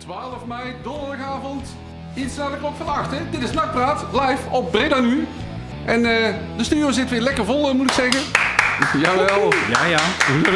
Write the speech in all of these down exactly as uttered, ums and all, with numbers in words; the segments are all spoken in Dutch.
twaalf mei, donderdagavond, iets na de klok van acht. Hè? Dit is Nakpraat, live op Breda nu. En uh, de studio zit weer lekker vol, moet ik zeggen. Jawel. Ja, ja.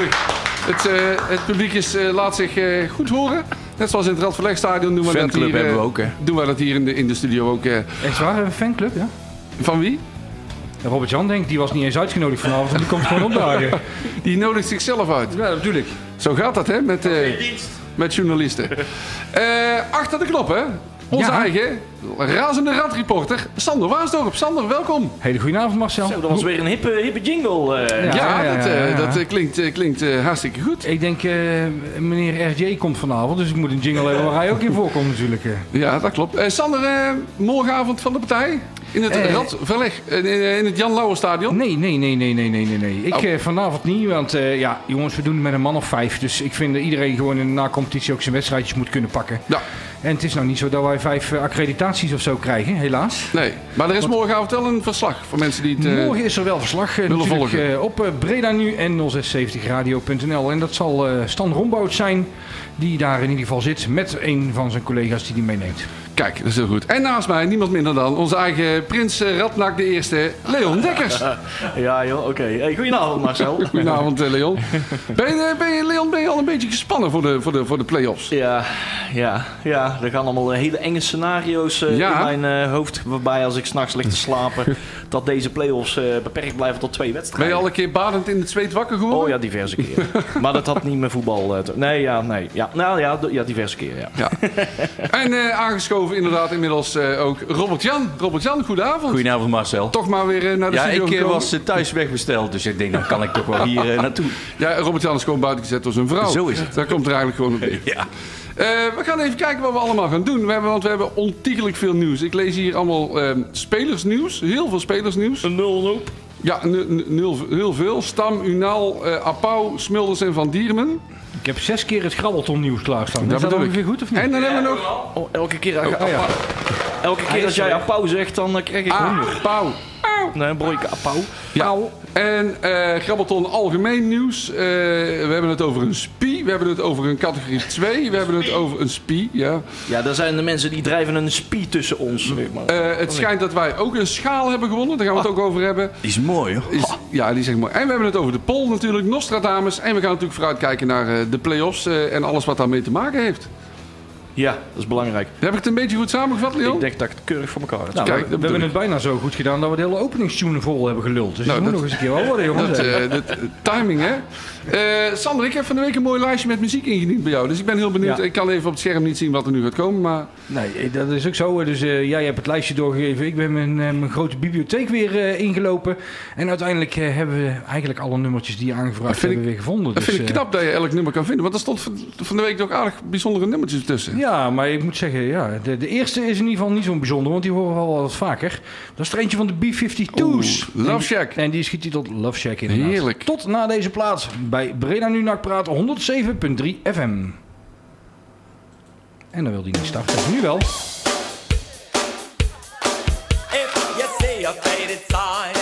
Het, uh, het publiek is, uh, laat zich uh, goed horen. Net zoals in het Radverlegstadion doen we dat hier, uh, hebben we ook, hè? Doen we dat hier in de, in de studio ook. Uh. Echt waar, een fanclub, ja? Van wie? Robert-Jan denkt, die was niet eens uitgenodigd vanavond, want die komt gewoon opdagen. Die nodigt zichzelf uit. Ja, dat bedoel ik. Zo gaat dat, hè, met, uh, met journalisten. uh, achter de knop, hè? Onze ja. eigen razende radreporter Sander Waasdorp. Sander, welkom. Hele goedenavond, Marcel. Zo, dat was weer een hippe, hippe jingle. Uh. Ja, ja, ja, dat, uh, ja, ja. dat uh, klinkt, uh, klinkt uh, hartstikke goed. Ik denk, uh, meneer R J komt vanavond, dus ik moet een jingle hebben waar hij ook in voorkomt natuurlijk. Uh. Ja, dat klopt. Uh, Sander, uh, morgenavond van de partij? In het uh, Radverleg, uh, in het Jan Lauwerstadion? Nee, nee, nee, nee, nee, nee, nee. nee. Ik oh. uh, vanavond niet, want uh, ja, jongens, we doen het met een man of vijf. Dus ik vind dat iedereen gewoon in de na-competitie ook zijn wedstrijdjes moet kunnen pakken. Ja. En het is nou niet zo dat wij vijf uh, accreditaties of zo krijgen, helaas. Nee, maar er is want, morgenavond wel een verslag voor mensen die het uh, morgen is er wel verslag uh, natuurlijk uh, op uh, Breda Nu en nul zes zeventig radio punt n l. En dat zal uh, Stan Rombout zijn, die daar in ieder geval zit met een van zijn collega's die die meeneemt. Kijk, dat is heel goed. En naast mij niemand minder dan onze eigen prins Radnak de Eerste, Leon Dekkers. Ja joh, oké. Okay. Hey, goedenavond Marcel. Goedenavond Leon. Ben je, ben je, Leon, ben je al een beetje gespannen voor de, voor de, voor de play-offs? Ja, ja, ja. Er gaan allemaal hele enge scenario's uh, ja. in mijn uh, hoofd. Waarbij als ik s'nachts lig te slapen, dat deze play-offs uh, beperkt blijven tot twee wedstrijden. Ben je al een keer badend in het zweet wakker geworden? Oh ja, diverse keren. Maar dat had niet met voetbal uh, te... Nee, ja, nee. Ja, nou ja, ja diverse keren, ja. ja. En uh, aangeschoven inderdaad inmiddels uh, ook Robert-Jan. Robert-Jan, goedenavond. Goedenavond Marcel. Toch maar weer uh, naar de ja, studio ik gekomen. was uh, thuis wegbesteld, dus ik denk, dan kan ik toch wel hier uh, naartoe. Ja, Robert-Jan is gewoon buiten gezet door zijn vrouw. Zo is het. Daar komt er eigenlijk gewoon op neer. Ja. Uh, we gaan even kijken wat we allemaal gaan doen. We hebben, want we hebben ontiegelijk veel nieuws. Ik lees hier allemaal uh, spelersnieuws. Heel veel spelersnieuws. Een nul hoop. Ja, heel veel. Stam, Unal, uh, Apau, Smulders en Van Diermen. Ik heb zes keer het Grabbelton nieuws klaarstaan. Dat is dat ongeveer goed of niet? En dan hebben we nog... Oh, elke keer, oh, oh, ja. elke keer als jij Apau zegt, dan krijg ik ah, honger. Apau. Nee, een broodje Apau. Ja. En uh, Grabbelton algemeen nieuws. Uh, we hebben het over een spie. We hebben het over een categorie twee. We hebben het over een spie, ja. Ja, daar zijn de mensen die drijven een spie tussen ons. Uh, het schijnt dat wij ook een schaal hebben gewonnen. Daar gaan we het ook over hebben. Die is mooi, hoor. Is, ja, die is echt mooi. En we hebben het over de poll natuurlijk, Nostradamus. En we gaan natuurlijk vooruitkijken naar uh, de play-offs uh, en alles wat daarmee te maken heeft. Ja, dat is belangrijk. Heb ik het een beetje goed samengevat, Leon? Ik denk dat ik het keurig voor elkaar heb. Nou, Kijk, we, we hebben het bijna zo goed gedaan dat we de hele openingstune vol hebben geluld. Dus nou, dat moet nog eens een keer wel worden, jongens. Dat, uh, dat, uh, timing, hè? Uh, Sander, ik heb van de week een mooi lijstje met muziek ingediend bij jou. Dus ik ben heel benieuwd. Ja. Ik kan even op het scherm niet zien wat er nu gaat komen, maar... Nee, dat is ook zo. Dus uh, jij hebt het lijstje doorgegeven. Ik ben mijn, uh, mijn grote bibliotheek weer uh, ingelopen. En uiteindelijk uh, hebben we eigenlijk alle nummertjes die je aangevraagd hebben ik, weer gevonden. Dat dus, vind ik knap uh, dat je elk nummer kan vinden. Want er stond van de week toch aardig bijzondere nummertjes tussen. Ja, maar ik moet zeggen, ja, de, de eerste is in ieder geval niet zo bijzonder, want die horen we al wat vaker. Dat is er eentje van de B vijfentwintig's. Love Shack. En die is getiteld Love Shack inderdaad. Heerlijk. Tot na deze plaats bij Breda Nu Nakpraat honderd zeven punt drie F M. En dan wil die niet starten. Nu wel. If you see a faded sign